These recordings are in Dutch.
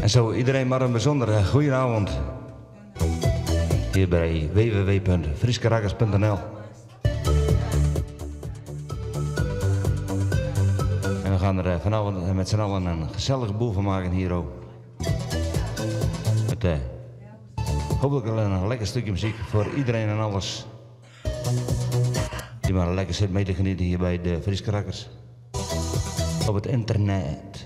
En zo iedereen maar een bijzondere goeie avond. Hier bij www.frieskerakkers.nl. En we gaan er vanavond met z'n allen een gezellige boel van maken hier ook. Met hopelijk wel een lekker stukje muziek voor iedereen en alles. Die maar lekker zit mee te genieten hier bij de Frieskerakkers. Op het internet.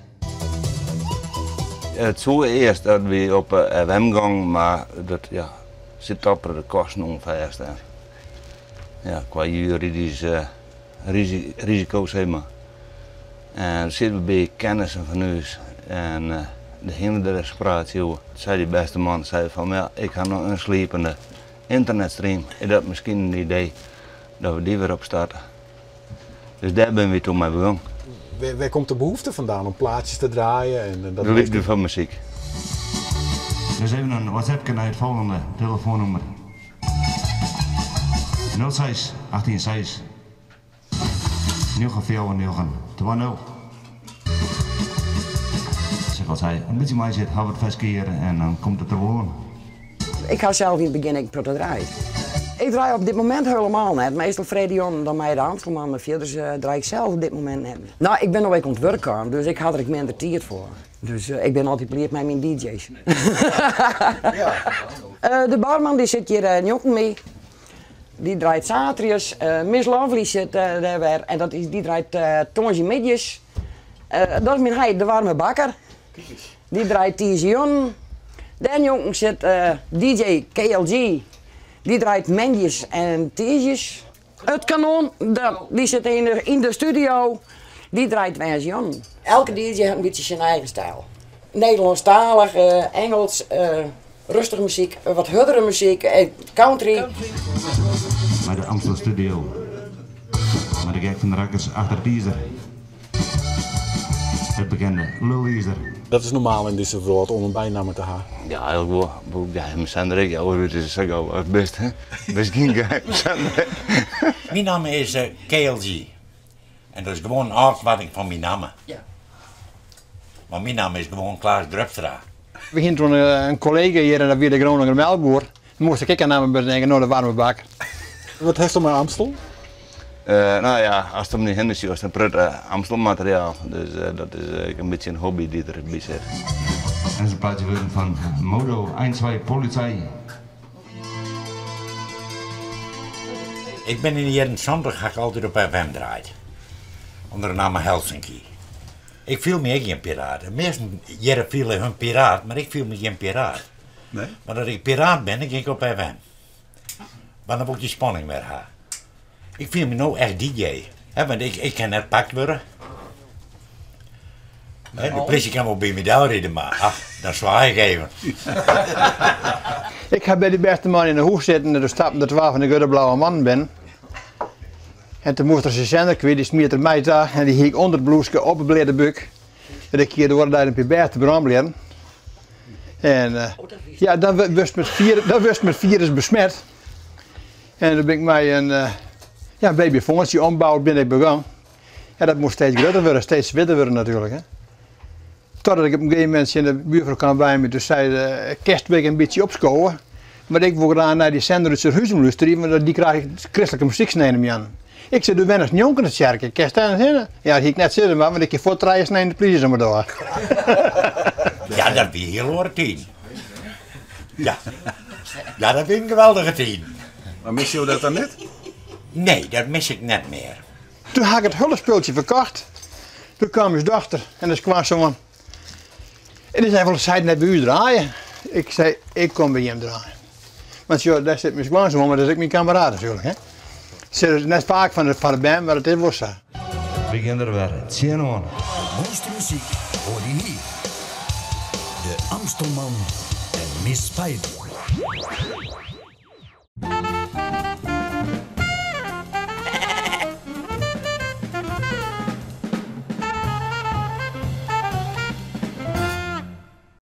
Het zou eerst dat we op FM gaan, maar dat zit op de kosten ongeveer. Ja, qua juridische risico's helemaal. En zitten we bij kennissen van ons en de hele respiratie, zei die beste man, zei van ja, ik ga nog een slepende internetstream. Is dat misschien een idee dat we die weer opstarten? Dus daar ben we toen mee begonnen. Waar komt de behoefte vandaan om plaatjes te draaien? En dat de liefde van muziek. Dus even een WhatsApp naar het volgende telefoonnummer. 06 186 94 20. Zeg wat hij een beetje mij zit, gaan we het verskeren en dan komt het er gewoon. Ik ga zelf in het begin te draaien. Ik draai op dit moment helemaal net. Meestal Fredion dan mij de Amstelman, maar verder draai ik zelf op dit moment net. Nou, ik ben nog even aan het werken, dus ik had er minder tijd voor. Dus ik ben altijd pleerd met mijn DJ's. De barman die zit hier njokken mee. Die draait zaterdags. Miss Lovely zit daar weer en die draait tonsje midjes. Dat is mijn heid, de warme bakker. Die draait Tizion. Dan jongen zit DJ KLG. Die draait mendjes en teesjes. Het kanon, die zit in de studio. Die draait version. Elke DJ heeft een beetje zijn eigen stijl. Nederlandstalig, Engels, rustige muziek, wat hardere muziek, country. Bij de Amstel Studio. Maar de gek van de rakkers achter Teaser. Het bekende Luliezer. Dat is normaal in deze wereld om een bijnaam te hebben. Ja, eigenlijk wel. Ja, mijn Sandrik, ja, hoe is het het best, hè? Best geen geheim, Sandrik. Mijn naam is KLG. En dat is gewoon een afkorting van mijn naam. Ja. Maar mijn naam is gewoon Klaas Drupstra. We gingen toen een collega hier en dat weer de Groninger melkboer. Dan moest ik aan hem bedenken, nou de warme bak. Wat heeft er met Amstel? Nou ja, als het me niet hindert, is het een prut Amstelmateriaal. Dus dat is een beetje een hobby die erbij zit. En is een plaatje van Modo 1-2 Politie. Ik ben in de jaren 70 ga ik altijd op FM draaien. Onder de naam Helsinki. Ik viel me geen piraat. De meesten jaren vielen hun piraat, maar ik viel me geen piraat. Nee? Maar dat ik piraat ben, dan ging ik op FM. Maar dan moet je spanning meer hebben. Ik viel me nou echt DJ. Want ik kan net pakt worden. De politie kan wel bij me doorrijden, maar ach, dat is zwaar gegeven. Ik ga bij de beste man in de hoek zitten en de stappen dat 12 van de goede blauwe man ben. En toen moest er zijn zender kwijt, die smeert er mij daar en die ging onder het bloesje op een blede buk. Dat ik hier door daar een paar te branden. En ja, dat wist met virus besmet. En dan ben ik mij een babyfongetje ombouwd ben ik begonnen. Ja, dat moest steeds groter worden, steeds witter worden natuurlijk. Hè. Totdat ik op een gegeven moment in de buurvrouw kwam bij me, dus zei de kerstweek een beetje opschoven. Maar ik wil graag naar die zender uit Huizen luisteren, want die krijg ik christelijke muziek snijden aan. Ik zei, doe weinig jonken het kerken, kerst daar zitten. Ja, dat ging ik net zitten, maar want ik heb voor het rijden snijden de politie maar door. Ja, dat ben je heel hoor 10. Ja. Ja, dat vind ik een geweldige 10. Maar mis je dat dan net? Nee, dat mis ik net meer. Toen had ik het hulpspeeltje verkocht. Toen kwam mijn dochter en dus kwam zo. En die zei van, zij net bij u draaien. Ik zei, ik kom bij hem draaien. Want joh, daar zit mijn schoonzoon, maar dat is ook mijn kameraad natuurlijk. Hè. Ze is net vaak van de band, maar het is wel zo. We beginnen er weer. Tien aan. Mooiste muziek hoor je hier. De Amstelman en Miss Spijber.